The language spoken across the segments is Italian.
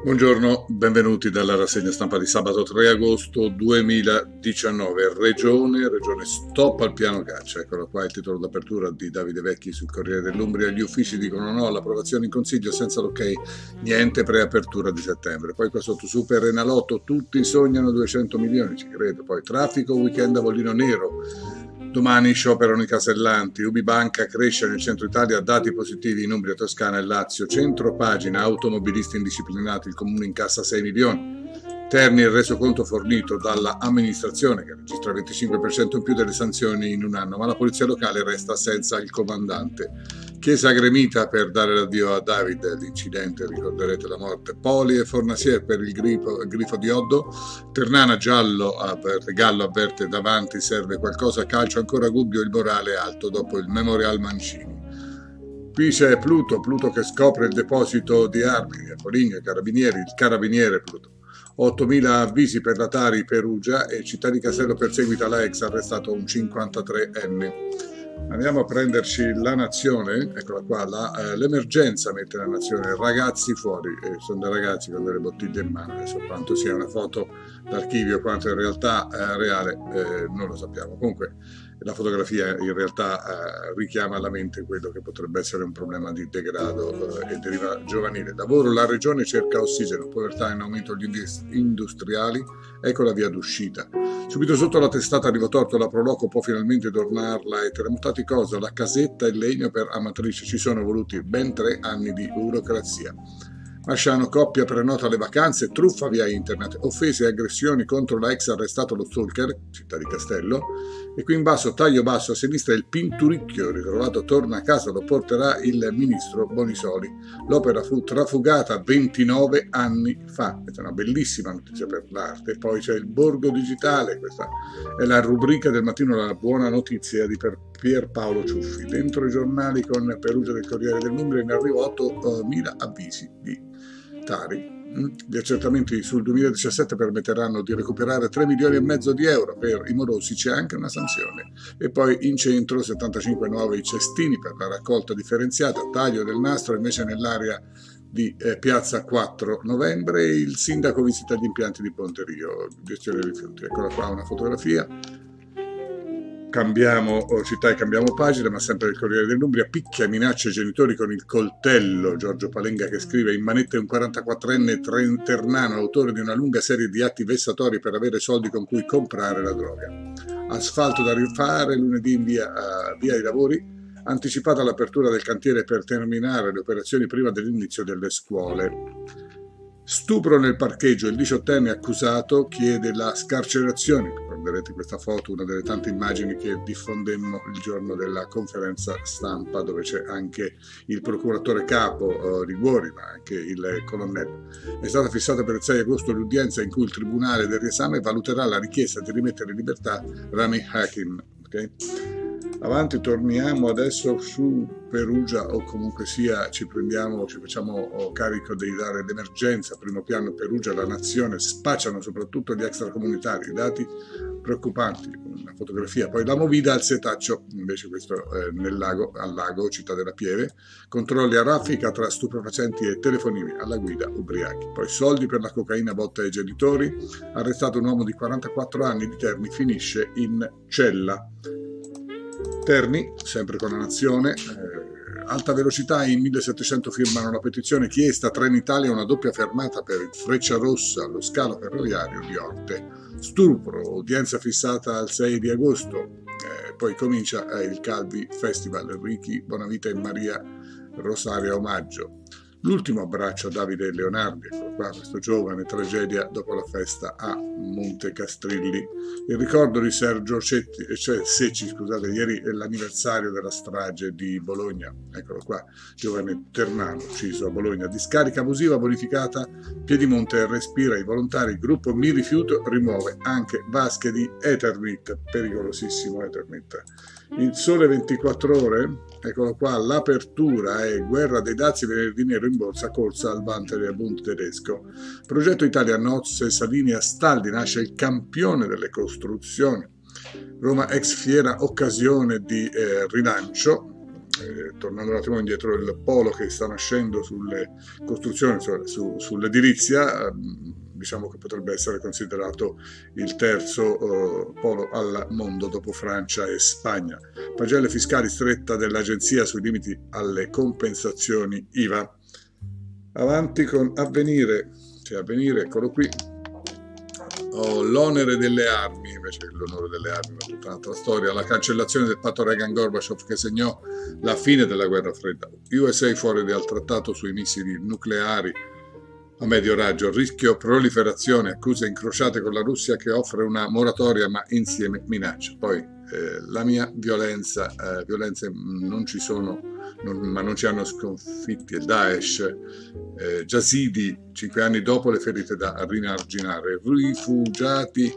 Buongiorno, benvenuti dalla rassegna stampa di sabato 3 agosto 2019. Regione stop al piano caccia. Eccolo qua il titolo d'apertura di Davide Vecchi sul Corriere dell'Umbria. Gli uffici dicono no all'approvazione in consiglio senza l'ok, niente preapertura di settembre. Poi qua sotto Super Enalotto, tutti sognano 200 milioni, ci credo. Poi traffico, weekend a Volino Nero. Domani scioperano i casellanti, Ubibanca cresce nel centro Italia, dati positivi in Umbria, Toscana e Lazio, centro pagina, automobilisti indisciplinati, il comune incassa 6 milioni. Terni il resoconto fornito dalla amministrazione che registra il 25% in più delle sanzioni in un anno, ma la polizia locale resta senza il comandante. Chiesa gremita per dare l'addio a David, l'incidente, ricorderete la morte. Poli e Fornasier per il grifo di Oddo. Ternana Gallo avverte davanti serve qualcosa, calcio ancora Gubbio, il morale è alto dopo il Memorial Mancini. Qui c'è Pluto che scopre il deposito di armi, Poligno, carabinieri, il carabiniere Pluto. 8.000 avvisi per la Tari Perugia e Città di Castello perseguita la ex, arrestato un 53enne. Andiamo a prenderci la Nazione, eccola qua, l'emergenza mette la Nazione, ragazzi fuori, sono dei ragazzi con delle bottiglie in mano, adesso quanto sia una foto d'archivio, quanto in realtà reale, non lo sappiamo. Comunque la fotografia in realtà richiama alla mente quello che potrebbe essere un problema di degrado e deriva giovanile. Lavoro, la regione cerca ossigeno, povertà in aumento gli industriali, ecco la via d'uscita. Subito sotto la testata di Votorto la Proloco può finalmente tornarla ai terremotati cosa, la casetta e il legno per Amatrice, ci sono voluti ben 3 anni di burocrazia. Masciano, coppia prenota le vacanze, truffa via internet, offese e aggressioni contro la ex arrestato lo stalker, Città di Castello, e qui in basso, taglio basso a sinistra, il Pinturicchio, ritrovato torna a casa, lo porterà il ministro Bonisoli. L'opera fu trafugata 29 anni fa, questa è una bellissima notizia per l'arte. Poi c'è il Borgo Digitale, questa è la rubrica del mattino, la buona notizia di Pierpaolo Ciuffi. Dentro i giornali con Perugia del Corriere dell'Umbria in arrivo 8.000 avvisi di Tari. Gli accertamenti sul 2017 permetteranno di recuperare 3 milioni e mezzo di euro. Per i morosi c'è anche una sanzione. E poi in centro 75 nuovi cestini per la raccolta differenziata, taglio del nastro invece nell'area di piazza 4 novembre. Il sindaco visita gli impianti di Ponterio, gestione dei rifiuti. Eccola qua una fotografia. Cambiamo città e cambiamo pagina, ma sempre del Corriere dell'Umbria. Picchia, minaccia i genitori con il coltello. Giorgio Palenga che scrive: in manette un 44enne ternano, autore di una lunga serie di atti vessatori per avere soldi con cui comprare la droga. Asfalto da rifare, lunedì in via i lavori. Anticipata l'apertura del cantiere per terminare le operazioni prima dell'inizio delle scuole. Stupro nel parcheggio, il 18enne accusato chiede la scarcerazione. Ricorderete questa foto, una delle tante immagini che diffondemmo il giorno della conferenza stampa, dove c'è anche il procuratore capo Liguori, ma anche il colonnello. È stata fissata per il 6 agosto l'udienza in cui il tribunale del riesame valuterà la richiesta di rimettere in libertà Rami Hakim. Okay? Avanti, torniamo adesso su Perugia, o comunque sia ci facciamo carico di dare l'emergenza. Primo piano Perugia, la Nazione, spacciano soprattutto gli extracomunitari, dati preoccupanti, una fotografia. Poi la movida al setaccio, invece questo al lago, Città della Pieve, controlli a raffica tra stupefacenti e telefonini, alla guida ubriachi. Poi soldi per la cocaina, botta ai genitori, arrestato un uomo di 44 anni di Terni, finisce in cella. Terni, sempre con la Nazione, alta velocità, in 1700 firmano la petizione, chiesta Trenitalia una doppia fermata per il Frecciarossa allo scalo ferroviario di Orte. Stupro, udienza fissata al 6 di agosto, poi comincia il Calvi Festival, Ricky Bonavita e Maria Rosaria omaggio. L'ultimo abbraccio a Davide Leonardi, ecco qua, questo giovane, tragedia dopo la festa a Monte Castrilli. Il ricordo di Sergio Secci, ieri è l'anniversario della strage di Bologna, eccolo qua, giovane ternano ucciso a Bologna. Discarica abusiva bonificata, Piedimonte respira i volontari, il gruppo Mi Rifiuto rimuove anche vasche di Eternit, pericolosissimo Eternit. Il Sole 24 Ore, eccolo qua, l'apertura è guerra dei dazi, venerdì nero in borsa, corsa al Bund tedesco. Progetto Italia, Nozze, Salini a Staldi, nasce il campione delle costruzioni. Roma ex fiera, occasione di rilancio. tornando un attimo indietro, il polo che sta nascendo sulle costruzioni, sull'edilizia, diciamo che potrebbe essere considerato il terzo polo al mondo dopo Francia e Spagna. Pagelle fiscali stretta dell'agenzia sui limiti alle compensazioni IVA. Avanti con Avvenire, eccolo qui. L'onere delle armi, invece l'onore delle armi è tutta un'altra storia, la cancellazione del patto Reagan-Gorbaciov che segnò la fine della guerra fredda, USA fuori dal trattato sui missili nucleari a medio raggio, rischio proliferazione, accuse incrociate con la Russia che offre una moratoria ma insieme minaccia. Poi la mia violenze non ci sono, ma non ci hanno sconfitti il Daesh, Yazidi 5 anni dopo le ferite da rinarginare, rifugiati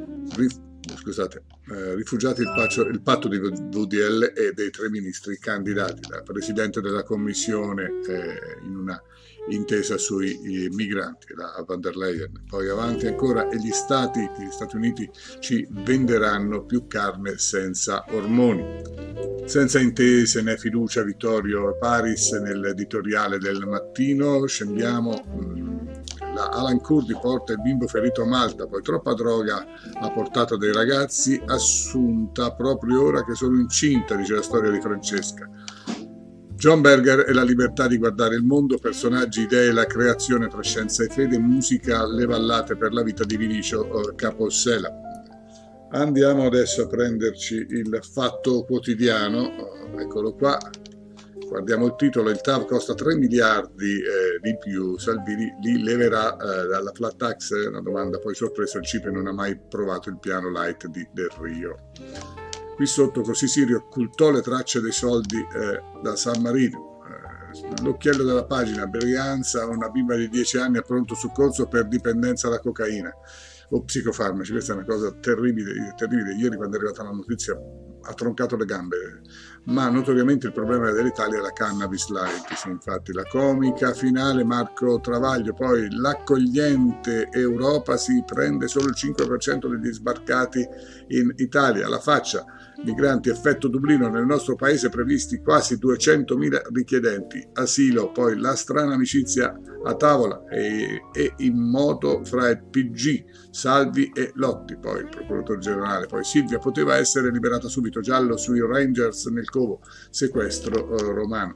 il patto di VDL e dei 3 ministri candidati, la Presidente della Commissione in una intesa sui migranti, la Van der Leyen. Poi avanti ancora, e gli Stati Uniti ci venderanno più carne senza ormoni. Senza intese né fiducia, Vittorio Paris nell'editoriale del Mattino. Scendiamo, la Alan Kurdi porta il bimbo ferito a Malta, poi troppa droga a portata dei ragazzi, assunta proprio ora che sono incinta, dice la storia di Francesca. John Berger e la libertà di guardare il mondo, personaggi, idee, la creazione tra scienza e fede, musica, le ballate per la vita di Vinicio Capossela. Andiamo adesso a prenderci il Fatto Quotidiano, eccolo qua, guardiamo il titolo, il TAV costa 3 miliardi di più, Salvini li leverà dalla flat tax, una domanda poi sorpresa, il CIPE non ha mai provato il piano light di Del Rio. Qui sotto, così Sirio occultò le tracce dei soldi da San Marino. L'occhiello della pagina, Brianza, una bimba di 10 anni a pronto soccorso per dipendenza da cocaina o psicofarmaci. Questa è una cosa terribile. Ieri quando è arrivata la notizia ha troncato le gambe, ma notoriamente il problema dell'Italia è la cannabis light, sì, infatti la comica finale Marco Travaglio, poi l'accogliente Europa si prende solo il 5% degli sbarcati in Italia, la faccia, migranti effetto Dublino, nel nostro paese previsti quasi 200.000 richiedenti asilo, poi la strana amicizia a tavola e in moto fra il PG, Salvi e Lotti, poi il procuratore generale, poi Silvia poteva essere liberata subito, giallo sui Rangers nel Covo, sequestro romano.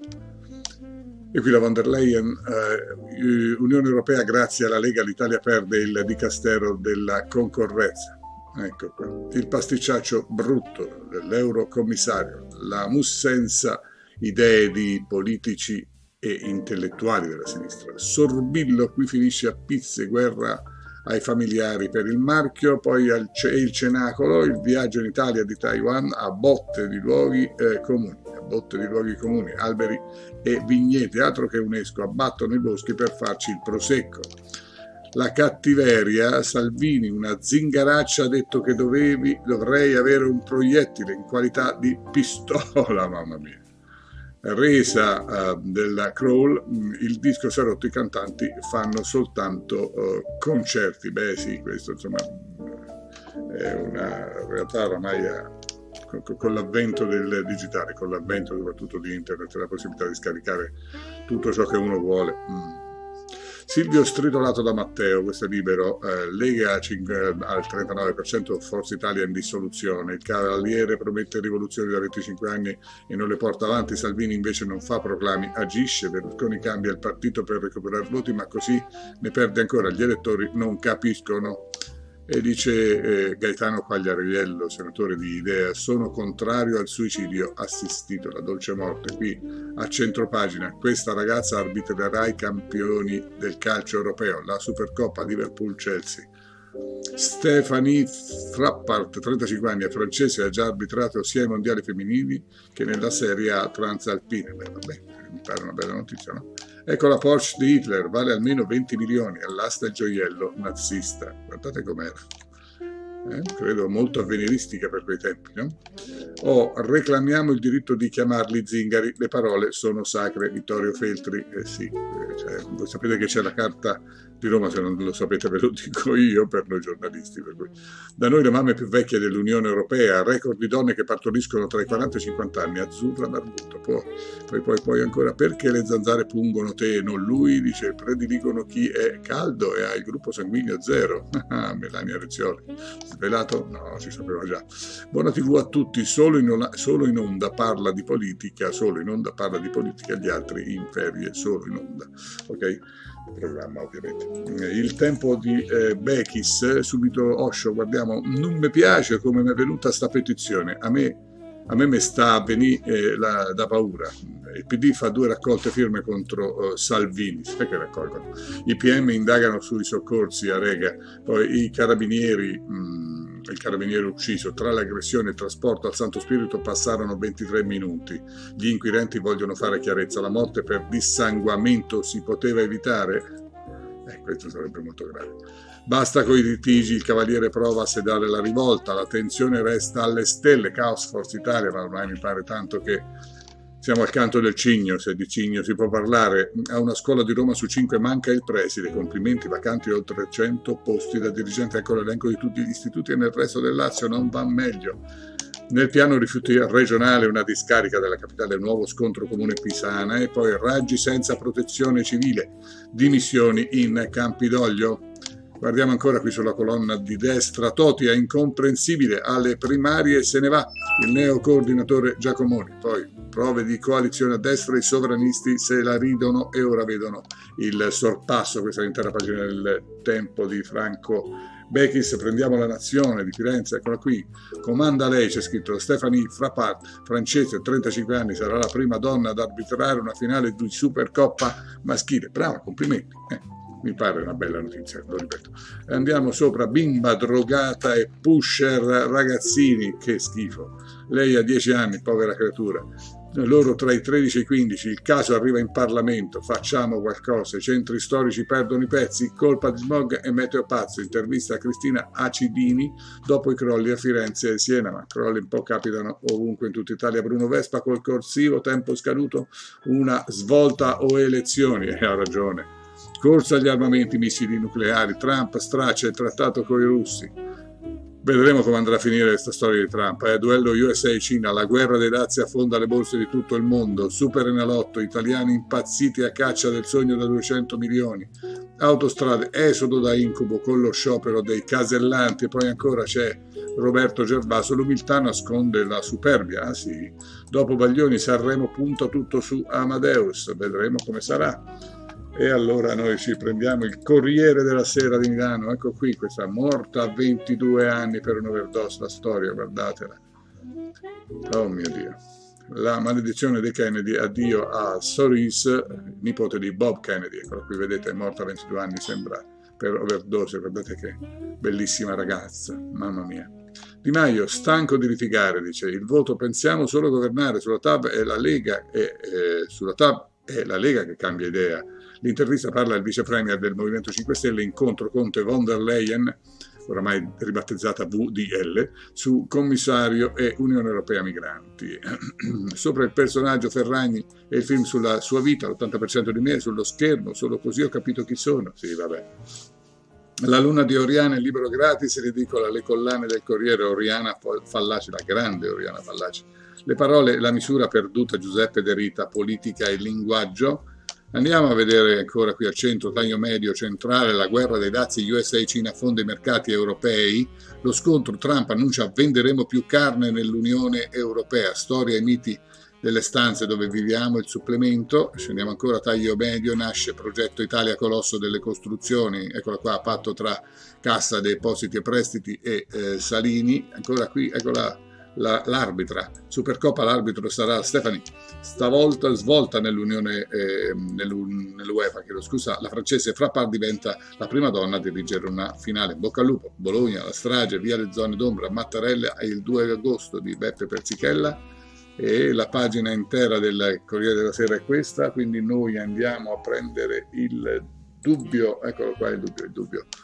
E qui la Van der Leyen, Unione Europea, grazie alla Lega l'Italia perde il dicastero della concorrenza. Ecco qua, il pasticciaccio brutto dell'eurocommissario, la mussenza idee di politici e intellettuali della sinistra. Sorbillo qui finisce a pizze, guerra ai familiari per il marchio, poi il cenacolo, il viaggio in Italia di Taiwan a botte di luoghi comuni, alberi e vigneti, altro che UNESCO, abbattono i boschi per farci il prosecco. La cattiveria, Salvini, una zingaraccia, ha detto che dovrei avere un proiettile in qualità di pistola, mamma mia. Resa della Crawl, il disco si è rotto, i cantanti fanno soltanto concerti. Beh sì, questo insomma è una realtà ormai con l'avvento del digitale, con l'avvento soprattutto di internet, la possibilità di scaricare tutto ciò che uno vuole. Silvio stritolato da Matteo, questo è Libero, Lega al 39%, Forza Italia in dissoluzione, il Cavaliere promette rivoluzioni da 25 anni e non le porta avanti, Salvini invece non fa proclami, agisce, Berlusconi cambia il partito per recuperare voti ma così ne perde ancora, gli elettori non capiscono. E dice Gaetano Quagliariello, senatore di Idea, sono contrario al suicidio assistito, la dolce morte. Qui a centropagina, questa ragazza arbitrerà i campioni del calcio europeo, la Supercoppa Liverpool-Chelsea. Stephanie Frappart, 35 anni, è francese, ha già arbitrato sia ai mondiali femminili che nella Serie A transalpina. Beh, vabbè, mi pare una bella notizia, no? Ecco la Porsche di Hitler, vale almeno 20 milioni, all'asta il gioiello nazista. Guardate com'era. credo molto avveniristica per quei tempi, no? O reclamiamo il diritto di chiamarli zingari, le parole sono sacre, Vittorio Feltri. Sì, cioè, voi sapete che c'è la Carta di Roma, se non lo sapete ve lo dico io per noi giornalisti. Per cui. Da noi le mamme più vecchie dell'Unione Europea, record di donne che partoriscono tra i 40 e i 50 anni, Azzurra Barbuto. Poi ancora, perché le zanzare pungono te e non lui? Dice, prediligono chi è caldo e ha il gruppo sanguigno 0. Melania Rezzioli. Svelato? No, si sapeva già. Buona TV a tutti, solo in onda parla di politica, gli altri in ferie, solo in onda. Ok? Programma ovviamente. Il tempo di Bechis, subito Osho, guardiamo, non mi piace come mi è venuta sta petizione, a me mi sta a venire da paura. Il PD fa 2 raccolte firme contro Salvini, sai che raccolgono? I PM indagano sui soccorsi a Rega, poi il carabiniere ucciso, tra l'aggressione e il trasporto al Santo Spirito passarono 23 minuti. Gli inquirenti vogliono fare chiarezza, la morte per dissanguamento si poteva evitare? Questo sarebbe molto grave. Basta coi litigi, il Cavaliere prova a sedare la rivolta, la tensione resta alle stelle, caos Forza Italia, ma ormai mi pare tanto che siamo al canto del cigno, se di cigno si può parlare. A una scuola di Roma su 5 manca il preside, complimenti, vacanti oltre 100 posti da dirigente, ecco l'elenco di tutti gli istituti e nel resto del Lazio non va meglio. Nel piano rifiuti regionale una discarica della capitale, nuovo scontro comune Pisana e poi raggi senza protezione civile, dimissioni in Campidoglio. Guardiamo ancora qui sulla colonna di destra, Toti è incomprensibile, alle primarie se ne va, il neo coordinatore Giacomoni, poi prove di coalizione a destra, i sovranisti se la ridono e ora vedono il sorpasso, questa è l'intera pagina del Tempo di Franco Bechis. Prendiamo la Nazione di Firenze, eccola qui, comanda lei, c'è scritto Stephanie Frappart, francese, 35 anni, sarà la prima donna ad arbitrare una finale di Supercoppa maschile, brava, complimenti. Mi pare una bella notizia, lo ripeto. Andiamo sopra, bimba drogata e pusher ragazzini, che schifo. Lei ha 10 anni, povera creatura. Loro tra i 13 e i 15, il caso arriva in Parlamento, facciamo qualcosa, i centri storici perdono i pezzi, colpa di smog e meteo pazzo. Intervista a Cristina Acidini dopo i crolli a Firenze e Siena, ma crolli un po' capitano ovunque in tutta Italia. Bruno Vespa col corsivo, tempo scaduto, una svolta o elezioni, ha ragione. Corsa agli armamenti, missili nucleari, Trump straccia il trattato con i russi. Vedremo come andrà a finire questa storia di Trump. Duello USA-Cina, la guerra dei dazi affonda le borse di tutto il mondo. Super Enalotto, italiani impazziti a caccia del sogno da 200 milioni. Autostrade, esodo da incubo con lo sciopero dei casellanti. E poi ancora c'è Roberto Gervaso, l'umiltà nasconde la superbia. Ah sì, dopo Baglioni Sanremo punta tutto su Amadeus, vedremo come sarà. E allora noi ci prendiamo il Corriere della Sera di Milano, ecco qui, questa morta a 22 anni per un'overdose, la storia, guardatela. Oh mio Dio. La maledizione dei Kennedy, addio a Cerise, nipote di Bob Kennedy, eccola qui, vedete, è morta a 22 anni, sembra, per overdose, guardate che bellissima ragazza, mamma mia. Di Maio, stanco di litigare, dice, il voto pensiamo solo a governare, sulla TAV è la Lega, è la Lega che cambia idea. L'intervista parla il vice premier del Movimento 5 Stelle, incontro Conte von der Leyen, oramai ribattezzata VDL, su commissario e Unione Europea Migranti. Sopra il personaggio Ferragni e il film sulla sua vita, l'80% di me sullo schermo, solo così ho capito chi sono. Sì, vabbè. La luna di Oriana, il libro gratis, ridicola, le collane del Corriere, Oriana Fallaci, la grande Oriana Fallaci. Le parole, la misura perduta, Giuseppe De Rita, politica e linguaggio. Andiamo a vedere ancora qui al centro, taglio medio centrale, la guerra dei dazi, USA-Cina fonda i mercati europei, lo scontro, Trump annuncia venderemo più carne nell'Unione Europea, storia e miti delle stanze dove viviamo, il supplemento, scendiamo ancora, taglio medio, nasce progetto Italia colosso delle costruzioni, eccola qua, patto tra Cassa Depositi e Prestiti e Salini, ancora qui, eccola. L'arbitra, Supercoppa, l'arbitro sarà Stephanie, stavolta svolta nell'Unione, nell'UEFA, chiedo scusa, la francese Frappart diventa la prima donna a dirigere una finale. Bocca al lupo, Bologna, la strage, via le zone d'ombra, Mattarella e il 2 agosto di Beppe Perzichella, e la pagina intera del Corriere della Sera è questa, quindi noi andiamo a prendere il dubbio, eccolo qua il dubbio.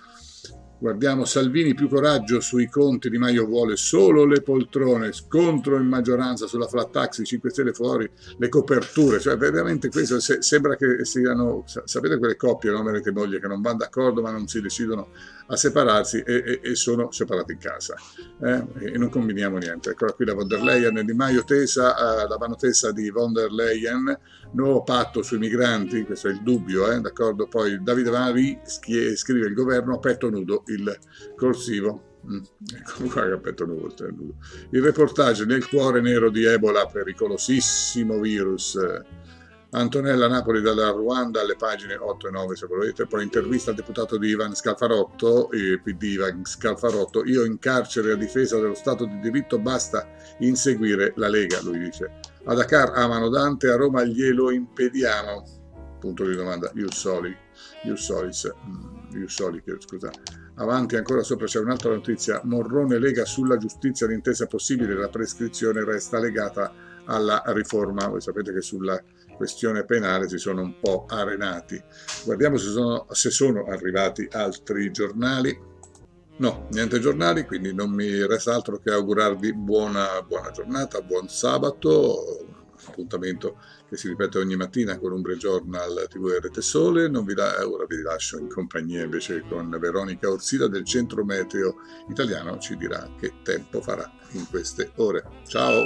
Guardiamo Salvini, più coraggio sui conti, Di Maio vuole solo le poltrone, scontro in maggioranza sulla flat tax, i 5 Stelle fuori, le coperture, cioè veramente questo sembra che siano, sapete quelle coppie, no? Marito e moglie che non vanno d'accordo ma non si decidono a separarsi e sono separati in casa e non combiniamo niente. Eccola qui la von der Leyen, Di Maio tesa, la mano tesa di von der Leyen, nuovo patto sui migranti, questo è il dubbio, d'accordo? Poi Davide Mari scrive il governo a petto nudo, il corsivo. Ecco qua che a petto nudo. Il reportage nel cuore nero di Ebola, pericolosissimo virus. Antonella Napoli dalla Ruanda, alle pagine 8 e 9 se volete. Poi intervista al deputato di Ivan Scalfarotto, PD Ivan Scalfarotto, io in carcere a difesa dello Stato di diritto, basta inseguire la Lega, lui dice. A Dakar amano Dante, a Roma glielo impediamo, punto di domanda, Ius Solis, scusa. Avanti ancora sopra c'è un'altra notizia, Morrone Lega sulla giustizia, l'intesa possibile, la prescrizione resta legata alla riforma, voi sapete che sulla questione penale si sono un po' arenati. Guardiamo se sono arrivati altri giornali. No, niente giornali, quindi non mi resta altro che augurarvi buona giornata, buon sabato, appuntamento che si ripete ogni mattina con Umbria Journal TV e Rete Sole. Ora vi lascio in compagnia invece con Veronica Orsila del Centro Meteo Italiano, ci dirà che tempo farà in queste ore. Ciao!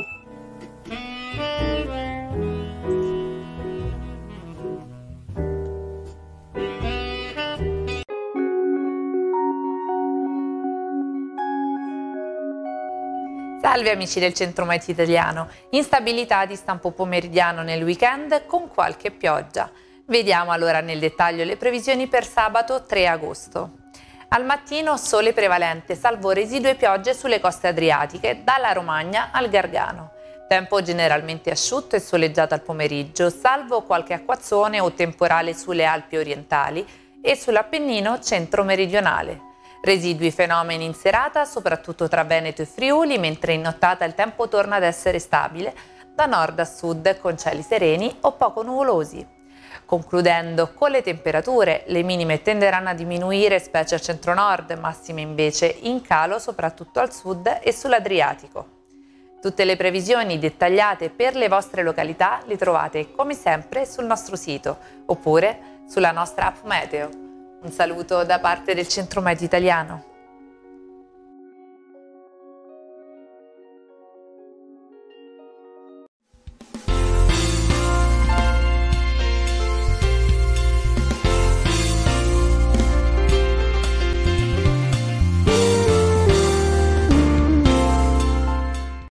Salve amici del Centro Meteo Italiano, instabilità di stampo pomeridiano nel weekend con qualche pioggia. Vediamo allora nel dettaglio le previsioni per sabato 3 agosto. Al mattino sole prevalente, salvo residue piogge sulle coste adriatiche, dalla Romagna al Gargano. Tempo generalmente asciutto e soleggiato al pomeriggio, salvo qualche acquazzone o temporale sulle Alpi orientali e sull'Appennino centro-meridionale. Residui fenomeni in serata, soprattutto tra Veneto e Friuli, mentre in nottata il tempo torna ad essere stabile, da nord a sud con cieli sereni o poco nuvolosi. Concludendo con le temperature, le minime tenderanno a diminuire specie al centro-nord, massime invece in calo soprattutto al sud e sull'Adriatico. Tutte le previsioni dettagliate per le vostre località le trovate come sempre sul nostro sito oppure sulla nostra app Meteo. Un saluto da parte del Centro Meteo Italiano.